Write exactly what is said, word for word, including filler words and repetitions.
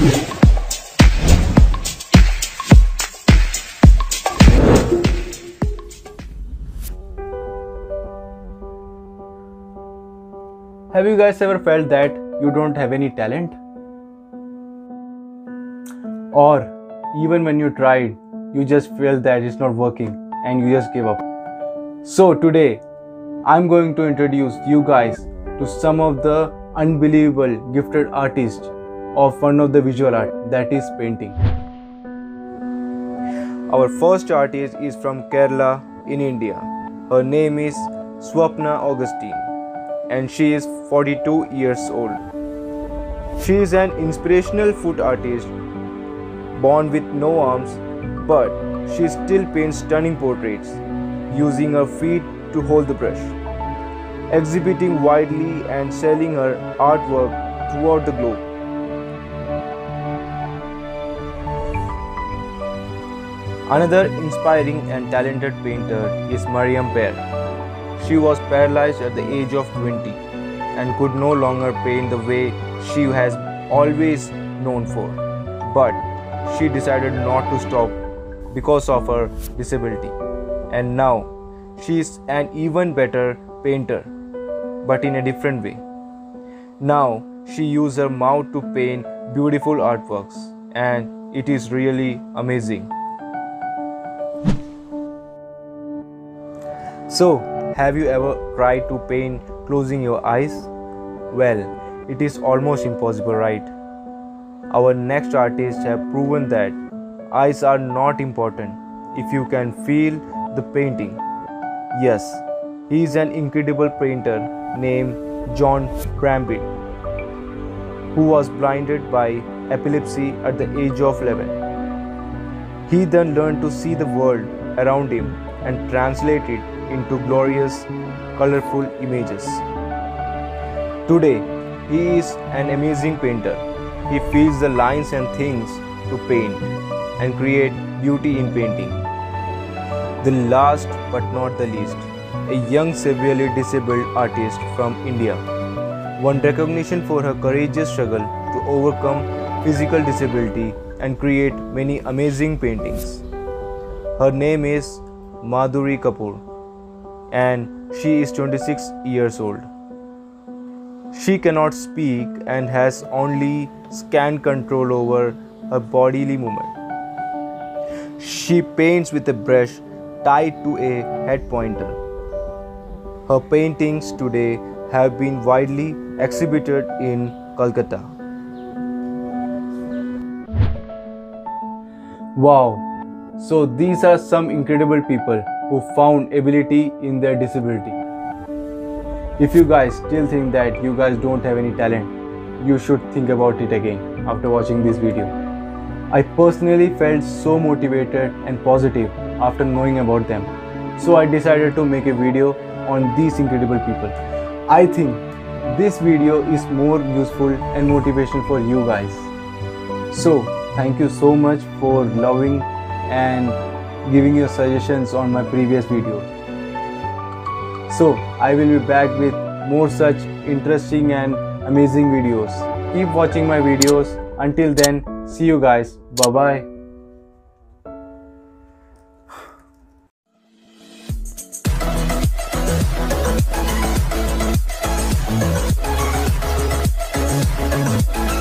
Have you guys ever felt that you don't have any talent? Or even when you tried, you just felt that it's not working and you just give up. So today, I'm going to introduce you guys to some of the unbelievable gifted artists of one of the visual art, that is painting. Our first artist is from Kerala in India. Her name is Swapna Augustine and she is forty-two years old. She is an inspirational foot artist born with no arms, but she still paints stunning portraits using her feet to hold the brush, exhibiting widely and selling her artwork throughout the globe. Another inspiring and talented painter is Mariam Per. She was paralyzed at the age of twenty and could no longer paint the way she has always known for. But she decided not to stop because of her disability. And now she is an even better painter, but in a different way. Now she uses her mouth to paint beautiful artworks, and it is really amazing. So, have you ever tried to paint closing your eyes? Well, it is almost impossible, right? Our next artists have proven that eyes are not important if you can feel the painting. Yes, he is an incredible painter named John Crampitt, who was blinded by epilepsy at the age of eleven. He then learned to see the world around him and translate it into glorious, colorful images. Today, he is an amazing painter. He feels the lines and things to paint and create beauty in painting. The last but not the least, a young severely disabled artist from India won recognition for her courageous struggle to overcome physical disability and create many amazing paintings. Her name is Madhuri Kapoor, and she is twenty-six years old. She cannot speak and has only scant control over her bodily movement. She paints with a brush tied to a head pointer. Her paintings today have been widely exhibited in Kolkata. Wow! So these are some incredible people who found ability in their disability. If you guys still think that you guys don't have any talent, you should think about it again after watching this video. I personally felt so motivated and positive after knowing about them. So I decided to make a video on these incredible people. I think this video is more useful and motivational for you guys. So thank you so much for loving and giving your suggestions on my previous videos. So I will be back with more such interesting and amazing videos. Keep watching my videos. Until then, see you guys. Bye bye. We'll be right back.